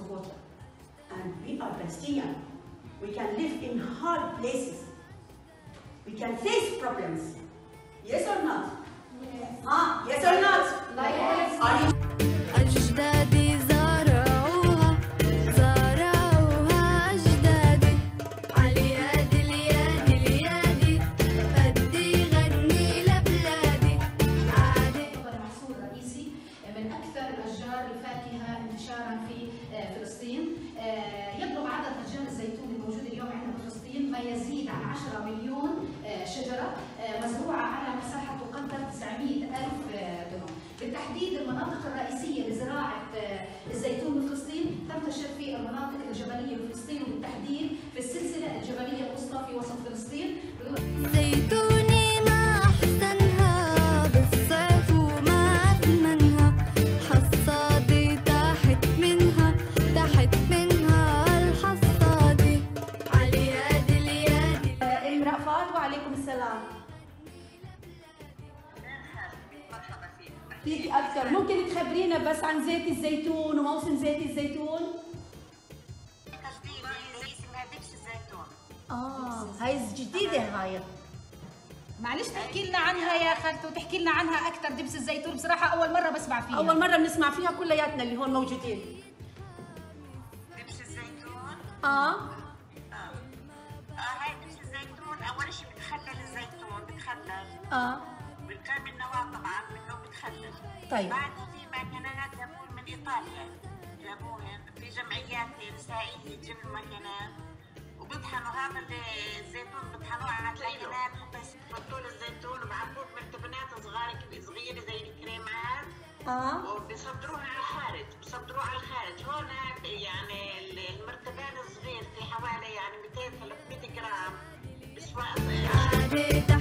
water. And we are Palestinian. We can live in hard places. We can face problems. Yes or not? Yes. Yes or not? Yes. Are you? أجدادي زرعوها أجدادي عاليادي اليادي اليادي بدي غني لبلادي عادي. محصول رئيسي من أكثر الأشجار الفاكهة انتشاراً في فلسطين. يبلغ عدد أشجار الزيتون الموجودة اليوم عندنا في فلسطين ما يزيد عن 10 مليون شجرة مزروعة على مساحة تقدر 900,000 دونم. بالتحديد المناطق الرئيسية لزراعة الزيتون بفلسطين تنتشر في المناطق الجبلية بفلسطين، وبالتحديد في السلسلة الجبلية الوسطى في وسط فلسطين. زيتوني ما أحسنها بالصيف وما أثمنها، حصادي تحت منها الحصادي عاليادي اليادي. أم رأفات وعليكم السلام. فيك أكثر، ممكن تخبرينا بس عن زيت الزيتون وموسم زيت الزيتون؟ اسمها دبس الزيتون. هاي جديدة هاي. معلش تحكي لنا عنها يا خالته، تحكي لنا عنها أكثر. دبس الزيتون بصراحة أول مرة بسمع فيها. أول مرة بنسمع فيها كلياتنا اللي هون موجودين. دبس الزيتون؟ هاي دبس الزيتون أول شيء بتخلل الزيتون، بتخلل. بالكامل النواة طبعاً منه بتخلل. طيب. بعد في ماكينات جابوه من إيطاليا، جابوهن في جمعيات نسائية تجيب الماكينات وبيطحنوا هذا الزيتون، بيطحنوه على الماكينات وبيحطوا له الزيتون وبعبوه بمرتبنات صغيرة زي الكريمات. وبيصدروها على الخارج، هون يعني المرتبان الصغير في حوالي يعني 200-300 جرام بسواء